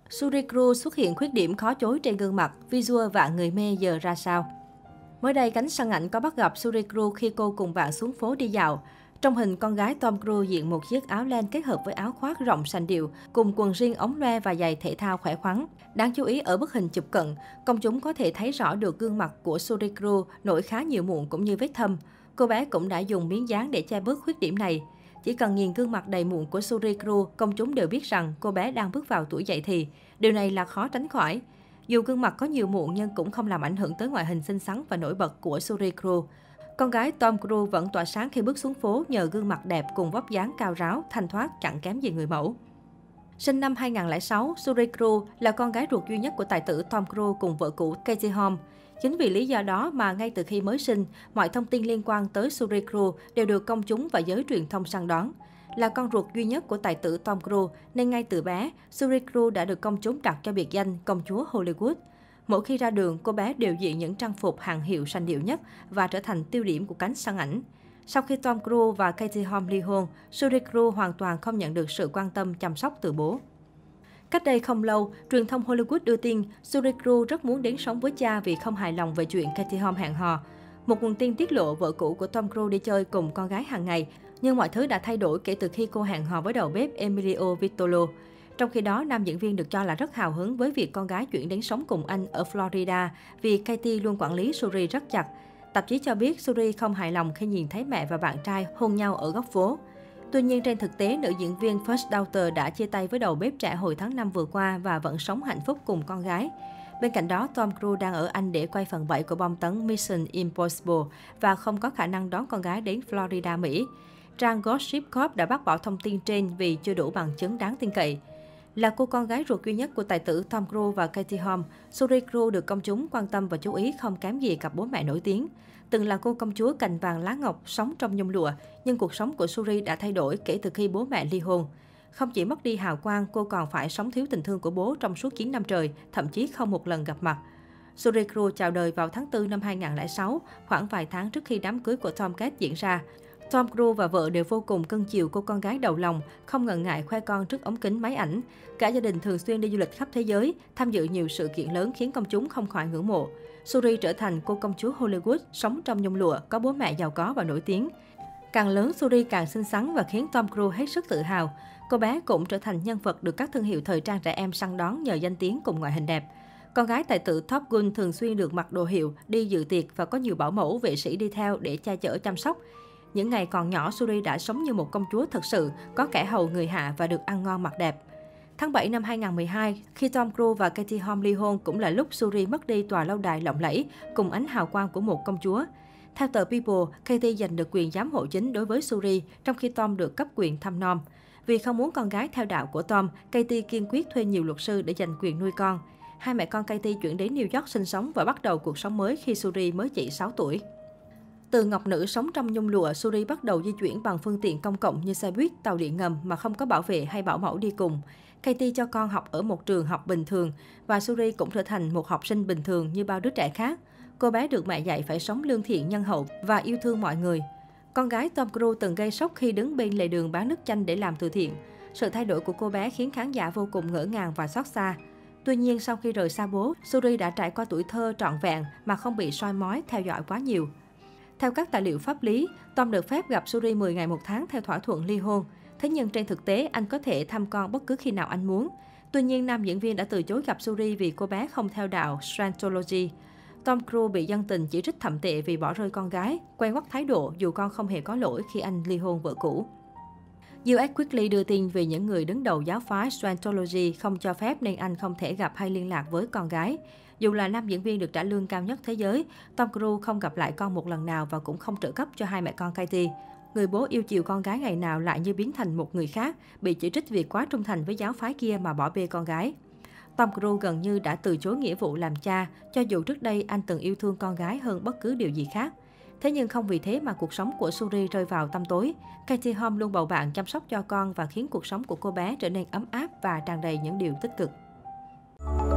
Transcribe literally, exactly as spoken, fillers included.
Suri Cruise xuất hiện khuyết điểm khó chối trên gương mặt, visual vạn người mê giờ ra sao? Mới đây, cánh săn ảnh có bắt gặp Suri Cruise khi cô cùng bạn xuống phố đi dạo. Trong hình, con gái Tom Cruise diện một chiếc áo len kết hợp với áo khoác rộng sành điệu, cùng quần jean ống loe và giày thể thao khỏe khoắn. Đáng chú ý ở bức hình chụp cận, công chúng có thể thấy rõ được gương mặt của Suri Cruise nổi khá nhiều mụn cũng như vết thâm. Cô bé cũng đã dùng miếng dán để che bớt khuyết điểm này. Chỉ cần nhìn gương mặt đầy mụn của Suri Cruise, công chúng đều biết rằng cô bé đang bước vào tuổi dậy thì. Điều này là khó tránh khỏi. Dù gương mặt có nhiều mụn nhưng cũng không làm ảnh hưởng tới ngoại hình xinh xắn và nổi bật của Suri Cruise. Con gái Tom Cruise vẫn tỏa sáng khi bước xuống phố nhờ gương mặt đẹp cùng vóc dáng cao ráo, thanh thoát chẳng kém gì người mẫu. Sinh năm hai nghìn không trăm lẻ sáu, Suri Cruise là con gái ruột duy nhất của tài tử Tom Cruise cùng vợ cũ Katie Holmes. Chính vì lý do đó mà ngay từ khi mới sinh, mọi thông tin liên quan tới Suri Cruise đều được công chúng và giới truyền thông săn đón. Là con ruột duy nhất của tài tử Tom Cruise, nên ngay từ bé, Suri Cruise đã được công chúng đặt cho biệt danh công chúa Hollywood. Mỗi khi ra đường, cô bé đều diện những trang phục hàng hiệu sành điệu nhất và trở thành tiêu điểm của cánh săn ảnh. Sau khi Tom Cruise và Katie Holmes ly hôn, Suri Cruise hoàn toàn không nhận được sự quan tâm chăm sóc từ bố. Cách đây không lâu, truyền thông Hollywood đưa tin Suri Cruise rất muốn đến sống với cha vì không hài lòng về chuyện Katie Holmes hẹn hò. Một nguồn tin tiết lộ vợ cũ của Tom Cruise đi chơi cùng con gái hàng ngày, nhưng mọi thứ đã thay đổi kể từ khi cô hẹn hò với đầu bếp Emilio Vitolo. Trong khi đó, nam diễn viên được cho là rất hào hứng với việc con gái chuyển đến sống cùng anh ở Florida vì Katie luôn quản lý Suri rất chặt. Tạp chí cho biết Suri không hài lòng khi nhìn thấy mẹ và bạn trai hôn nhau ở góc phố. Tuy nhiên, trên thực tế, nữ diễn viên First Daughter đã chia tay với đầu bếp trẻ hồi tháng năm vừa qua và vẫn sống hạnh phúc cùng con gái. Bên cạnh đó, Tom Cruise đang ở Anh để quay phần bảy của bom tấn Mission Impossible và không có khả năng đón con gái đến Florida, Mỹ. Trang Gossip Corp đã bác bỏ thông tin trên vì chưa đủ bằng chứng đáng tin cậy. Là cô con gái ruột duy nhất của tài tử Tom Cruise và Katie Holmes, Suri Cruise được công chúng quan tâm và chú ý không kém gì cặp bố mẹ nổi tiếng. Từng là cô công chúa cành vàng lá ngọc sống trong nhung lụa, nhưng cuộc sống của Suri đã thay đổi kể từ khi bố mẹ ly hôn. Không chỉ mất đi hào quang, cô còn phải sống thiếu tình thương của bố trong suốt chín năm trời, thậm chí không một lần gặp mặt. Suri Cruise chào đời vào tháng tư năm hai nghìn không trăm lẻ sáu, khoảng vài tháng trước khi đám cưới của Tom Cruise diễn ra. Tom Cruise và vợ đều vô cùng cưng chiều cô con gái đầu lòng, không ngần ngại khoe con trước ống kính máy ảnh. Cả gia đình thường xuyên đi du lịch khắp thế giới, tham dự nhiều sự kiện lớn khiến công chúng không khỏi ngưỡng mộ. Suri trở thành cô công chúa Hollywood, sống trong nhung lụa, có bố mẹ giàu có và nổi tiếng. Càng lớn, Suri càng xinh xắn và khiến Tom Cruise hết sức tự hào. Cô bé cũng trở thành nhân vật được các thương hiệu thời trang trẻ em săn đón nhờ danh tiếng cùng ngoại hình đẹp. Con gái tài tử Top Gun thường xuyên được mặc đồ hiệu, đi dự tiệc và có nhiều bảo mẫu vệ sĩ đi theo để che chở chăm sóc. Những ngày còn nhỏ, Suri đã sống như một công chúa thật sự, có kẻ hầu người hạ và được ăn ngon mặc đẹp. Tháng bảy năm hai nghìn không trăm mười hai, khi Tom Cruise và Katie Holmes ly hôn cũng là lúc Suri mất đi tòa lâu đài lộng lẫy cùng ánh hào quang của một công chúa. Theo tờ People, Katie giành được quyền giám hộ chính đối với Suri, trong khi Tom được cấp quyền thăm nom. Vì không muốn con gái theo đạo của Tom, Katie kiên quyết thuê nhiều luật sư để giành quyền nuôi con. Hai mẹ con Katie chuyển đến New York sinh sống và bắt đầu cuộc sống mới khi Suri mới chỉ sáu tuổi. Từ ngọc nữ sống trong nhung lụa, Suri bắt đầu di chuyển bằng phương tiện công cộng như xe buýt, tàu điện ngầm mà không có bảo vệ hay bảo mẫu đi cùng. Katie cho con học ở một trường học bình thường và Suri cũng trở thành một học sinh bình thường như bao đứa trẻ khác. Cô bé được mẹ dạy phải sống lương thiện, nhân hậu và yêu thương mọi người. Con gái Tom Cruise từng gây sốc khi đứng bên lề đường bán nước chanh để làm từ thiện. Sự thay đổi của cô bé khiến khán giả vô cùng ngỡ ngàng và xót xa. Tuy nhiên, sau khi rời xa bố, Suri đã trải qua tuổi thơ trọn vẹn mà không bị soi mói, theo dõi quá nhiều. Theo các tài liệu pháp lý, Tom được phép gặp Suri mười ngày một tháng theo thỏa thuận ly hôn. Thế nhưng trên thực tế, anh có thể thăm con bất cứ khi nào anh muốn. Tuy nhiên, nam diễn viên đã từ chối gặp Suri vì cô bé không theo đạo Scientology. Tom Cruise bị dân tình chỉ trích thậm tệ vì bỏ rơi con gái, quay ngoắt thái độ dù con không hề có lỗi khi anh ly hôn vợ cũ. u ét Weekly đưa tin về những người đứng đầu giáo phái Scientology không cho phép nên anh không thể gặp hay liên lạc với con gái. Dù là nam diễn viên được trả lương cao nhất thế giới, Tom Cruise không gặp lại con một lần nào và cũng không trợ cấp cho hai mẹ con Katie. Người bố yêu chiều con gái ngày nào lại như biến thành một người khác, bị chỉ trích vì quá trung thành với giáo phái kia mà bỏ bê con gái. Tom Cruise gần như đã từ chối nghĩa vụ làm cha, cho dù trước đây anh từng yêu thương con gái hơn bất cứ điều gì khác. Thế nhưng không vì thế mà cuộc sống của Suri rơi vào tăm tối. Katie Holmes luôn bầu bạn chăm sóc cho con và khiến cuộc sống của cô bé trở nên ấm áp và tràn đầy những điều tích cực.